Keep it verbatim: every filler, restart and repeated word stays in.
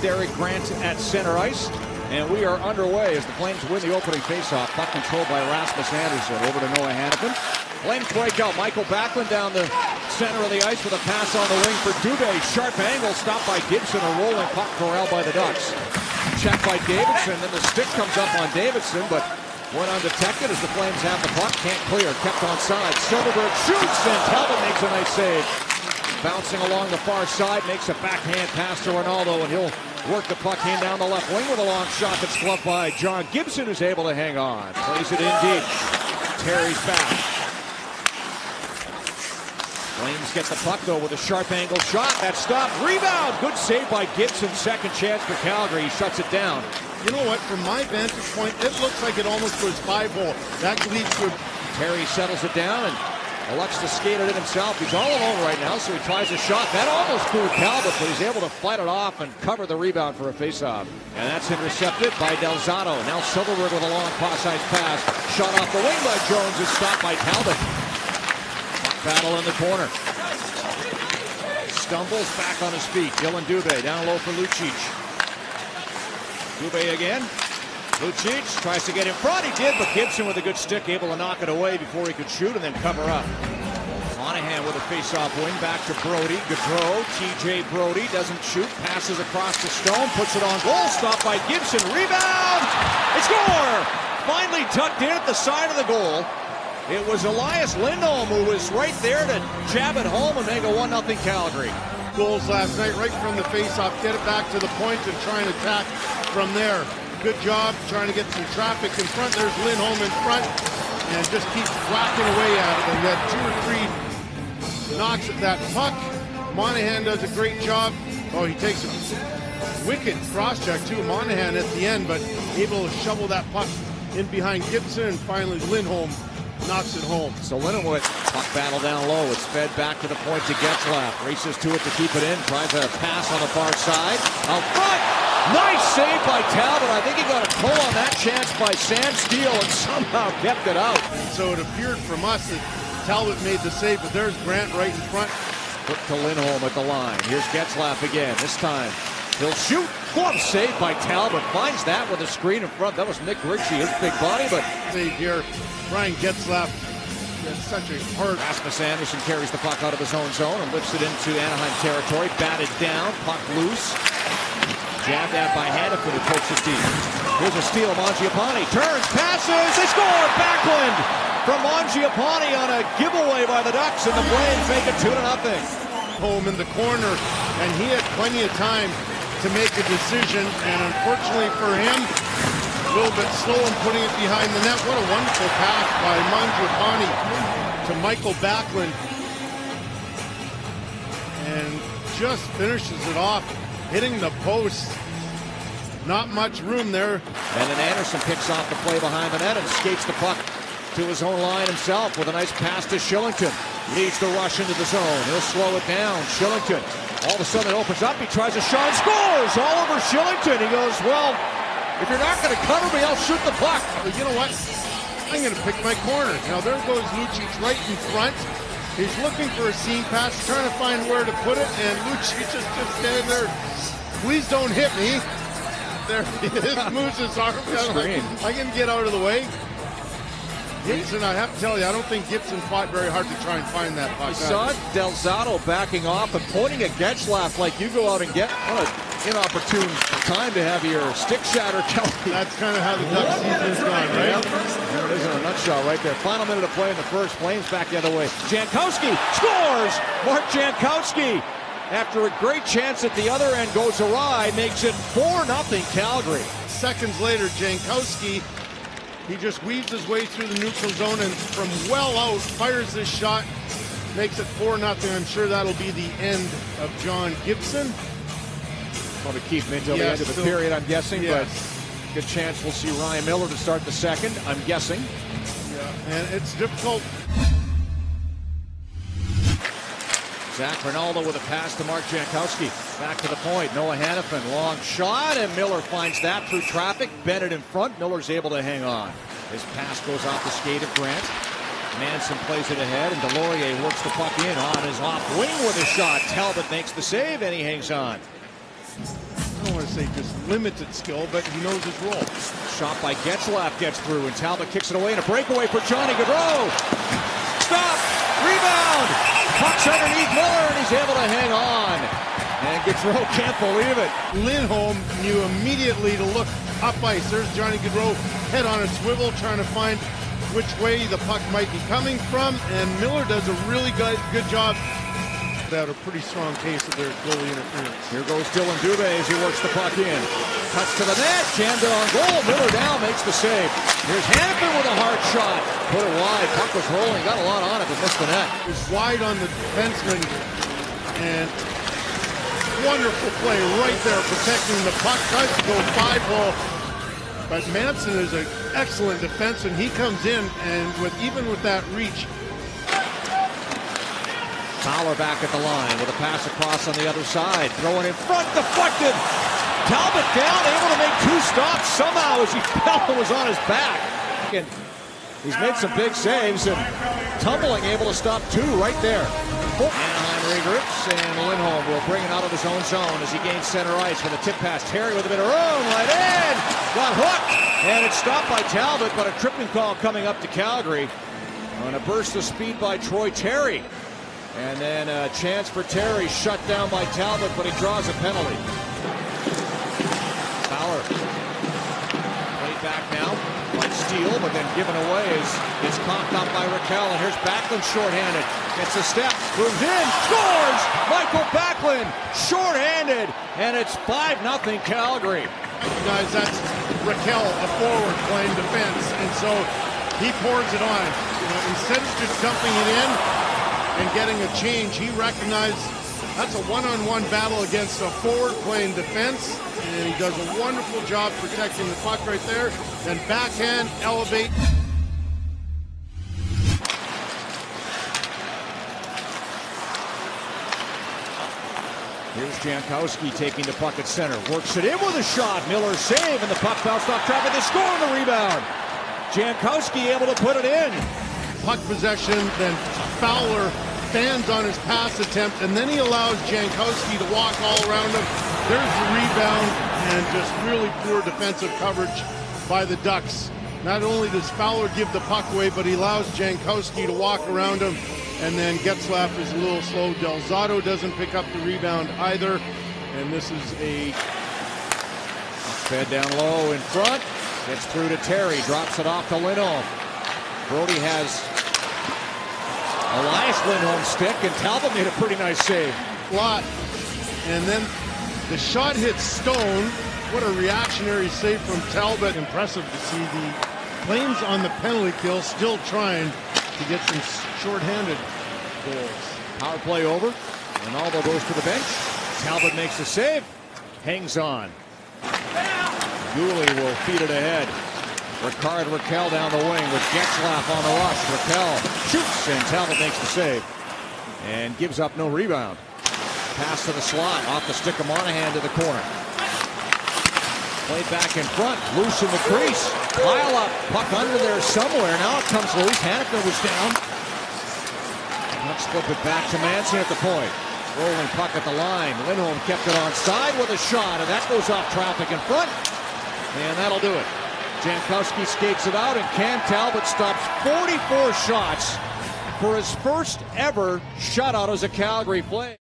Derek Grant at center ice. And we are underway as the Flames win the opening faceoff. Puck controlled by Rasmus Andersson. Over to Noah Hannafin. Flames break out. Michael Backlund down the center of the ice with a pass on the wing for Dubé. Sharp angle stopped by Gibson. A rolling puck corralled by the Ducks. Checked by Davidson. Then the stick comes up on Davidson, but went undetected as the Flames have the puck. Can't clear. Kept on side. Silverberg shoots and Talbot makes a nice save. Bouncing along the far side. Makes a backhand pass to Ronaldo, and he'll work the puck in down the left wing with a long shot that's flubbed by John Gibson, who's able to hang on. Plays it in deep. Terry's back. Flames get the puck, though, with a sharp angle shot. That stopped. Rebound. Good save by Gibson. Second chance for Calgary. He shuts it down. You know what? From my vantage point, it looks like it almost was five-hole. That leads to... Terry settles it down and elects to skate it in himself. He's all alone right now, so he tries a shot. That almost fooled Talbot, but he's able to fight it off and cover the rebound for a faceoff. And that's intercepted by Delzato. Now Silverberg with a long cross-ice pass. Shot off the wing by Jones is stopped by Talbot. Battle in the corner. Stumbles back on his feet. Dylan Dubé down low for Lucic. Dubé again. Lucic tries to get in front. He did, but Gibson with a good stick able to knock it away before he could shoot and then cover up. Monahan with a face-off wing back to Brody. Gaudreau. T J Brody doesn't shoot. Passes across the Stone. Puts it on goal. Stopped by Gibson. Rebound. They score! Finally tucked in at the side of the goal. It was Elias Lindholm who was right there to jab it home and make a one nothing Calgary. Goals last night right from the face-off. Get it back to the point and try and attack from there. Good job trying to get some traffic in front. There's Lindholm in front and just keeps whacking away at it. And we had two or three knocks at that puck. Monahan does a great job. Oh, he takes a wicked cross-check too, Monahan at the end, but able to shovel that puck in behind Gibson, and finally Lindholm knocks it home. So Lindholm with puck battle down low. It's fed back to the point to Getzlaf. Races to it to keep it in. Tries a pass on the far side. Out front. Nice save by Talbot. I think he got a pull on that chance by Sam Steele and somehow kept it out. So it appeared from us that Talbot made the save, but there's Grant right in front. Put to Lindholm at the line. Here's Getzlaf again. This time he'll shoot. Glove save by Talbot. Finds that with a screen in front. That was Nick Ritchie, his big body, but save here. Brian Getzlaf has such a hard. Rasmus Andersson carries the puck out of his own zone and lifts it into Anaheim territory. Batted down. Puck loose. Jabbed at by Hannafin, who pokes it deep. Here's a steal. Mangiapane turns, passes. They score. Backlund from Mangiapane on a giveaway by the Ducks, and the Flames make it two to nothing. Home in the corner, and he had plenty of time to make a decision, and unfortunately for him, a little bit slow in putting it behind the net. What a wonderful pass by Mangiapane to Michael Backlund, and just finishes it off, hitting the post. Not much room there. And then Andersson picks off the play behind the net and skates the puck to his own line himself with a nice pass to Shillington. Leads the rush into the zone. He'll slow it down. Shillington. All of a sudden it opens up. He tries a shot and scores all over Shillington. He goes, well, if you're not going to cover me, I'll shoot the puck. But you know what? I'm going to pick my corner. Now there goes Lucic right in front. He's looking for a seam pass, trying to find where to put it, and Lucic is just standing there. Please don't hit me. There he is, moves his arm down. I can get out of the way. Gibson, I have to tell you, I don't think Gibson fought very hard to try and find that puck. You saw Delzato backing off and pointing at Getzlaf like you go out and get. What an inopportune time to have your stick shattered, Kelly. That's kind of how the Duck season's gone, right? Yep. There it is in a nutshell right there. Final minute of play in the first. Flames back the other way. Jankowski scores! Mark Jankowski, after a great chance at the other end, goes awry, makes it four nothing Calgary. Seconds later, Jankowski, he just weaves his way through the neutral zone and from well out fires this shot, makes it four nothing. I'm sure that'll be the end of John Gibson. Probably keep him until yes, the end of the still, period, I'm guessing, yes. but good chance we'll see Ryan Miller to start the second, I'm guessing. Yeah, and it's difficult. Zach Ronaldo with a pass to Mark Jankowski. Back to the point. Noah Hannafin. Long shot, and Miller finds that through traffic. Bennett in front. Miller's able to hang on. His pass goes off the skate of Grant. Manson plays it ahead, and Delorier works the puck in on his off wing with a shot. Talbot makes the save, and he hangs on. I don't want to say just limited skill, but he knows his role. Shot by Getzlaf gets through, and Talbot kicks it away, and a breakaway for Johnny Gaudreau. Stop! Rebound! Puck's underneath Miller, and he's able to hang on. And Gaudreau can't believe it. Lindholm knew immediately to look up ice. There's Johnny Gaudreau, head on a swivel, trying to find which way the puck might be coming from, and Miller does a really good, good job. Out a pretty strong case of their goalie interference. Here goes Dylan Dubé as he works the puck in. Cuts to the net, jammed it on goal. Miller down, makes the save. Here's Hanifin with a hard shot. Put it wide, puck was rolling, got a lot on it, but missed the net. It was wide on the defenseman, and wonderful play right there, protecting the puck. Tries to go five-hole, but Manson is an excellent defenseman. He comes in, and with even with that reach, Fowler back at the line with a pass across on the other side. Throwing in front, deflected. Talbot down, able to make two stops somehow as he fell and was on his back. And he's made some big saves, and tumbling, able to stop two right there. Anaheim regroups, and Lindholm will bring it out of his own zone as he gains center ice with a tip pass. Terry with a bit of room, right in. Got hooked, and it's stopped by Talbot, but a tripping call coming up to Calgary on a burst of speed by Troy Terry. And then a chance for Terry, shut down by Talbot, but he draws a penalty. Fowler played back now, might steal, but then given away is, is cocked up by Raquel. And here's Backlund shorthanded. Gets a step, moves in, scores! Michael Backlund shorthanded, and it's five nothing Calgary. Guys, that's Raquel, a forward playing defense, and so he pours it on. You know, instead of just dumping it in and getting a change, he recognized that's a one-on-one battle against a forward playing defense, and he does a wonderful job protecting the puck right there. Then backhand, elevate. Here's Jankowski taking the puck at center, works it in with a shot, Miller save, and the puck bounced off traffic. They score on the rebound. Jankowski able to put it in. Puck possession, then Fowler stands on his pass attempt, and then he allows Jankowski to walk all around him. There's the rebound, and just really poor defensive coverage by the Ducks. Not only does Fowler give the puck away, but he allows Jankowski to walk around him, and then Getzlaf is a little slow. Del Zotto doesn't pick up the rebound either, and this is a fed down low in front, gets through to Terry, drops it off to Lindholm. Brody has Elias Lindholm's stick, and Talbot made a pretty nice save. Lot, and then the shot hits Stone. What a reactionary save from Talbot. Impressive to see the Flames on the penalty kill, still trying to get some shorthanded goals. Power play over. Ronaldo goes to the bench. Talbot makes the save. Hangs on. Dooley will feed it ahead. Ricard Raquel down the wing with Getzlaf on the rush. Raquel shoots, and Talbot makes the save. And gives up no rebound. Pass to the slot, off the stick of Monahan to the corner. Played back in front, loose in the crease. Pile up, puck under there somewhere. Now it comes loose. Hanifin was down. Let's flip it back to Manson at the point. Rolling puck at the line. Lindholm kept it on side with a shot, and that goes off traffic in front. And that'll do it. Jankowski skates it out, and Cam Talbot stops forty-four shots for his first ever shutout as a Calgary Flame.